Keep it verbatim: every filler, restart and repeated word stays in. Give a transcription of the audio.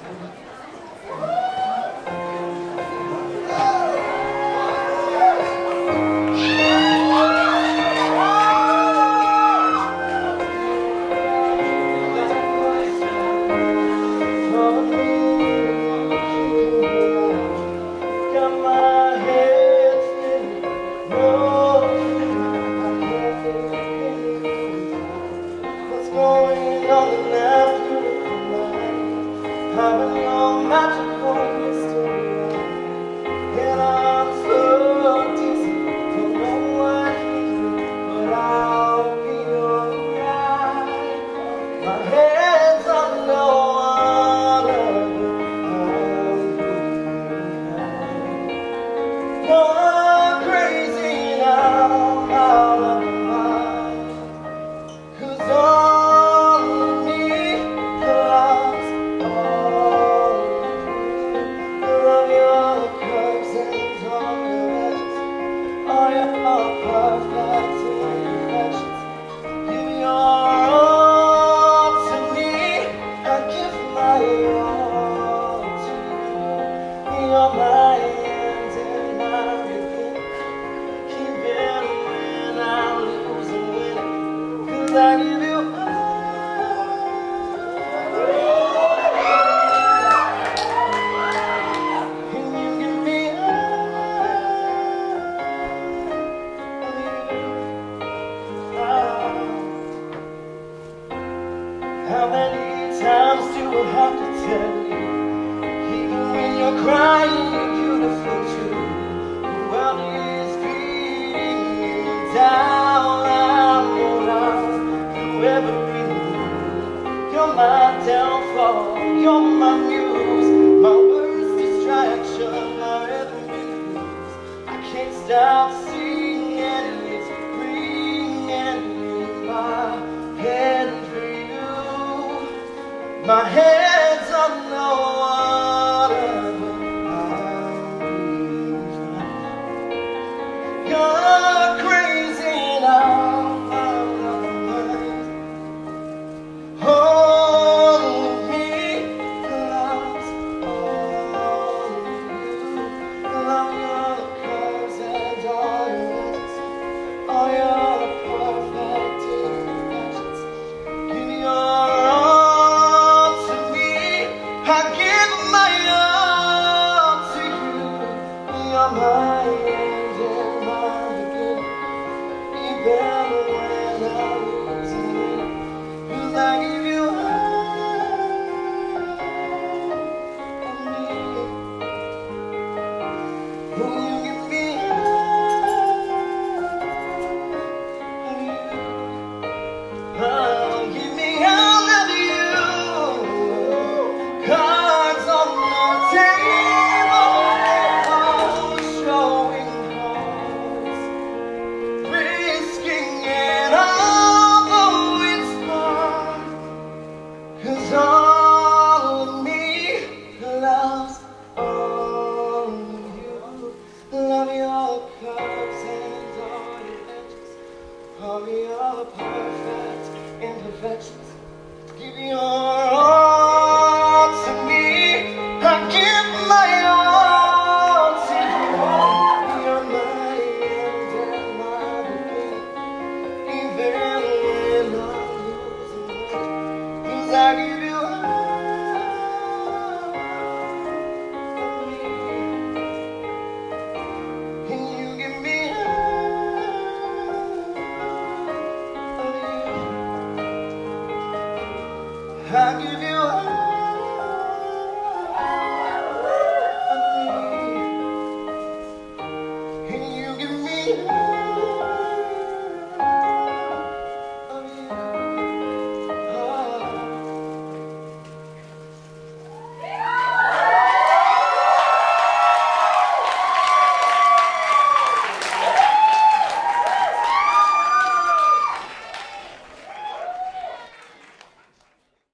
Having your magical mystery, and I'm so dizzy, don't know what to do, but I'll be alright. My head's on the water, but I'll be alright. Going crazy now, I'm out of my mind, 'cause all of me loves perfect imperfections. Give your all to me, I give my all to you. You're my end and my beginning, even when I lose and win, 'cause I give you all. And you give me how many times do I have to tell you, even when you're crying, you're beautiful too. The world is beating me down, I'm going on through every move. You're my downfall, you're my muse, my worst distraction, my every muse. I can't stop singing, it's ringing in my head. My head's on the water, but I'll be fine. You're crazy now, I'm out of my mind. All of me loves all of you. Love your curves and all your edges, all your perfect imperfections. Give me your I give my all to you. You're my end and my beginning, even when I lose and win, 'cause I give you all of me, and you give me all of you. Oh, give me all of you. Cards on the table, showing cards, risking it all, though it's hard. 'Cause all of me loves all of you. Love your curves and all your edges, all your perfect imperfections. Give your all to me, I give my all to you. You're my end and my beginning, even when I lose and win, 'cause I give you all of me, and you give me all of you. I give you all of me, and you give me all.